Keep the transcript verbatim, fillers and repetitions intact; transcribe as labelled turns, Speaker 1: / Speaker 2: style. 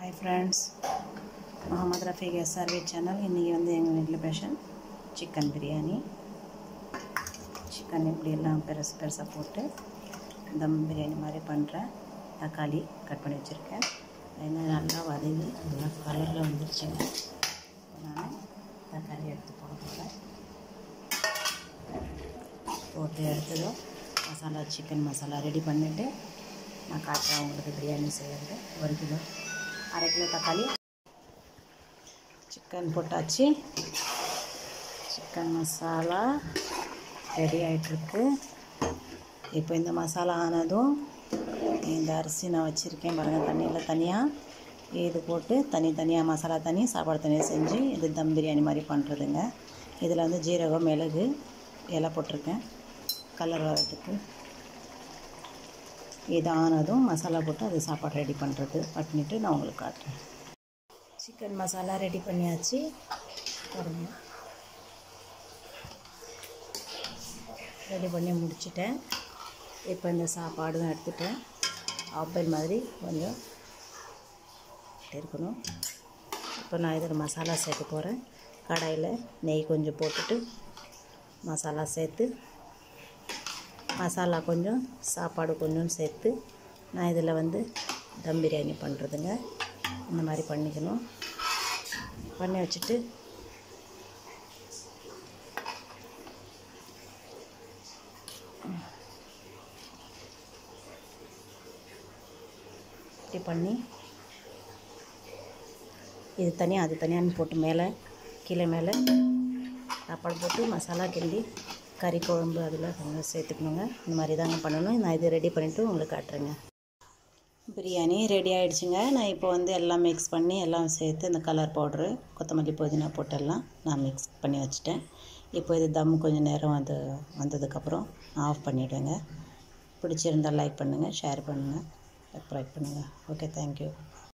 Speaker 1: Hi friends, Mohammad Rafiq S R V channel. இன்னைக்கு வந்து எங்கள் வீட்டில் ஸ்பெஷல் சிக்கன் பிரியாணி. சிக்கன் இப்படி எல்லாம் பெருசு பெருசாக போட்டு தம் பிரியாணி மாதிரி பண்ணுறேன். தக்காளி கட் பண்ணி வச்சுருக்கேன். வெங்காயம் நல்லா வதங்கி நல்லா கலரில் வந்துருச்சுங்க. நான் தக்காளி எடுத்து போட போகிறேன். போட்டு எடுத்ததும் மசாலா சிக்கன் மசாலா ரெடி பண்ணிவிட்டு நான் காட்டுறேன் உங்களுக்கு பிரியாணி செய்கிறது. ஒரு கிலோ அரை கிலோ தக்காளி சிக்கன் போட்டாச்சு. சிக்கன் மசாலா ரெடி ஆகிட்டுருக்கு. இப்போ இந்த மசாலா ஆனதும் இந்த அரிசி நான் வச்சுருக்கேன் பாருங்கள், தண்ணியில் தனியாக இது போட்டு தனித்தனியாக மசாலா தனி சாப்பாடு தனியாக செஞ்சு இது தம் பிரியாணி மாதிரி பண்ணுறதுங்க. இதில் வந்து ஜீரகம் மிளகு எல்லாம் போட்டிருக்கேன் கலர் வரதுக்கு. இது ஆனதும் மசாலா போட்டு அது சாப்பாடு ரெடி பண்ணுறது பண்ணிவிட்டு நான் உங்களுக்கு காட்டுறேன். சிக்கன் மசாலா ரெடி பண்ணியாச்சு பாருங்கள். ரெடி பண்ணி முடிச்சிட்டேன். இப்போ இந்த சாப்பாடும் எடுத்துட்டேன். ஆப்பல் மாதிரி கொஞ்சம் இருக்கணும். இப்போ நான் இதில் மசாலா சேர்க்க போகிறேன். கடாயில் நெய் கொஞ்சம் போட்டுட்டு மசாலா சேர்த்து மசாலா கொஞ்சம் சாப்பாடு கொஞ்சம் சேர்த்து நான் இதில் வந்து தம் பிரியாணி பண்ணுறதுங்க. இந்த மாதிரி பண்ணிக்கணும். பண்ணி வச்சுட்டு இப்படி பண்ணி இது தனியாக அது தனியான்னு போட்டு மேலே கீழே மேலே சாப்பாடு போட்டு மசாலா கிண்டி கறி குழம்பு அதில் கொஞ்சம் சேர்த்துக்கணுங்க. இந்த மாதிரி தாங்க பண்ணணும். நான் இது ரெடி பண்ணிவிட்டு உங்களுக்கு காட்டுறேங்க. பிரியாணி ரெடி ஆகிடுச்சுங்க. நான் இப்போ வந்து எல்லாம் மிக்ஸ் பண்ணி எல்லாம் சேர்த்து இந்த கலர் பவுட்ரு கொத்தமல்லி புதினா போட்டெல்லாம் நான் மிக்ஸ் பண்ணி வச்சுட்டேன். இப்போ இது தம் கொஞ்சம் நேரம் வந்து வந்ததுக்கப்புறம் ஆஃப் பண்ணிவிடுங்க. பிடிச்சிருந்தால் லைக் பண்ணுங்கள், ஷேர் பண்ணுங்கள், சப்ஸ்கிரைப் பண்ணுங்கள். Okay, thank you.